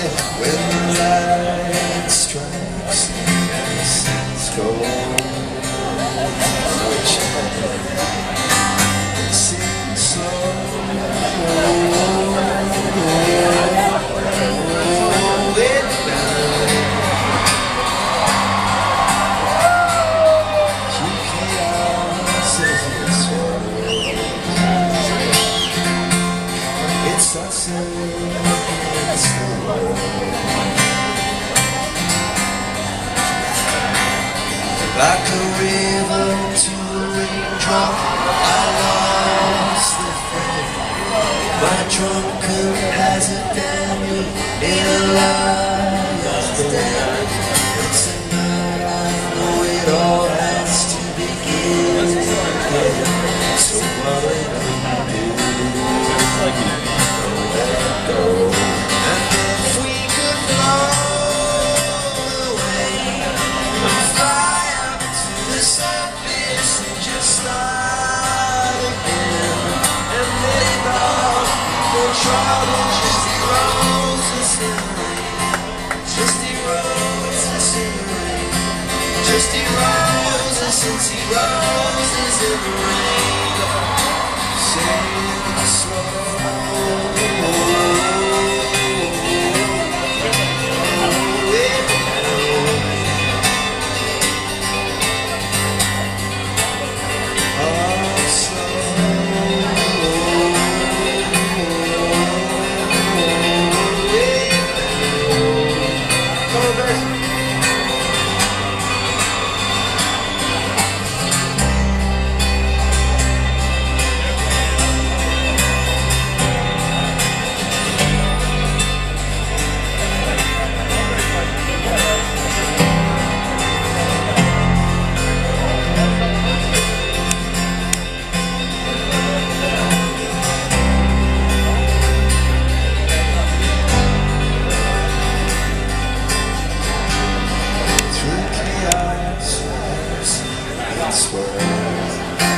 When the light strikes and the seas go sing slow. It's us against the world. Like a river to a raindrop, I lost the thread. My drunken as a damned in a lion's den. It's a night I know it all has to begin again. So what I can do? Since he roses in the rain, sing slow. Swear.